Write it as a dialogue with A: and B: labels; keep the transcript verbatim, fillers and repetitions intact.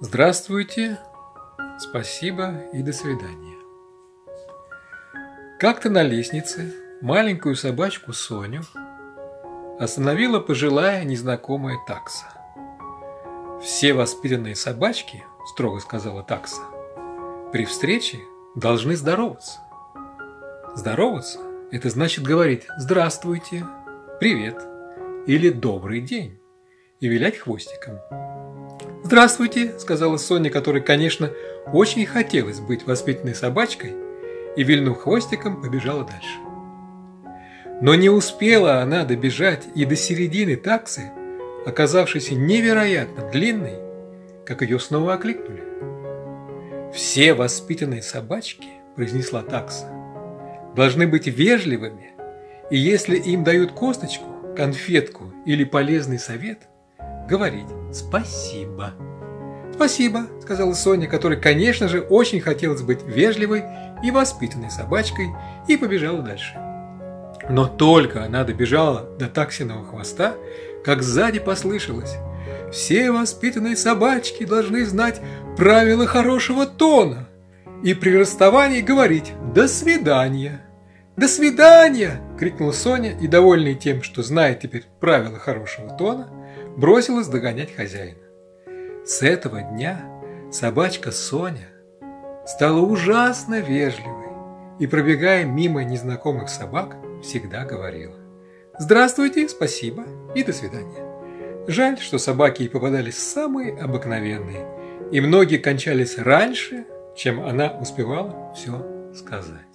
A: Здравствуйте, спасибо и до свидания. Как-то на лестнице маленькую собачку Соню остановила пожилая незнакомая такса. «Все воспитанные собачки, – строго сказала такса, – при встрече должны здороваться. Здороваться – это значит говорить «здравствуйте», «привет» или «добрый день» и вилять хвостиком. «Здравствуйте», – сказала Соня, которой, конечно, очень хотелось быть воспитанной собачкой, и, вильнув хвостиком, побежала дальше. Но не успела она добежать и до середины таксы, оказавшейся невероятно длинной, как ее снова окликнули. «Все воспитанные собачки, – произнесла такса, – должны быть вежливыми, и если им дают косточку, конфетку или полезный совет, говорить «спасибо». «Спасибо», – сказала Соня, которой, конечно же, очень хотелось быть вежливой и воспитанной собачкой, и побежала дальше. Но только она добежала до таксиного хвоста, как сзади послышалось: «Все воспитанные собачки должны знать правила хорошего тона и при расставании говорить «до свидания». «До свидания!» – крикнула Соня и, довольная тем, что знает теперь правила хорошего тона, бросилась догонять хозяина. С этого дня собачка Соня стала ужасно вежливой и, пробегая мимо незнакомых собак, всегда говорила: «Здравствуйте, спасибо и до свидания». Жаль, что собаки ей попадались самые обыкновенные, и многие кончались раньше, чем она успевала все сказать.